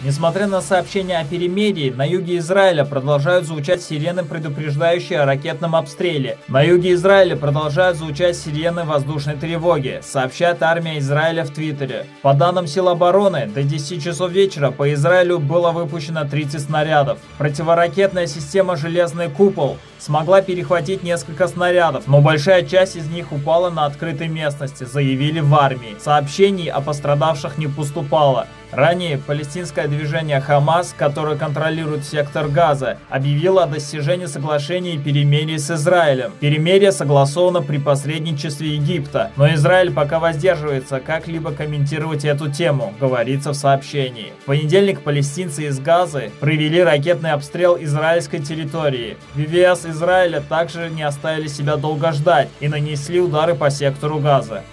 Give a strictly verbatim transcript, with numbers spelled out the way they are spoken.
Несмотря на сообщения о перемирии, на юге Израиля продолжают звучать сирены, предупреждающие о ракетном обстреле. На юге Израиля продолжают звучать сирены воздушной тревоги, сообщает армия Израиля в Твиттере. По данным сил обороны, до десяти часов вечера по Израилю было выпущено тридцать снарядов. Противоракетная система «Железный купол» смогла перехватить несколько снарядов, но большая часть из них упала на открытой местности, заявили в армии. Сообщений о пострадавших не поступало. Ранее палестинское движение «Хамас», которое контролирует сектор Газа, объявило о достижении соглашения и перемирия с Израилем. Перемирие согласовано при посредничестве Египта, но Израиль пока воздерживается как-либо комментировать эту тему, говорится в сообщении. В понедельник палестинцы из Газы провели ракетный обстрел израильской территории. вэ вэ эс Израиля также не оставили себя долго ждать и нанесли удары по сектору Газа.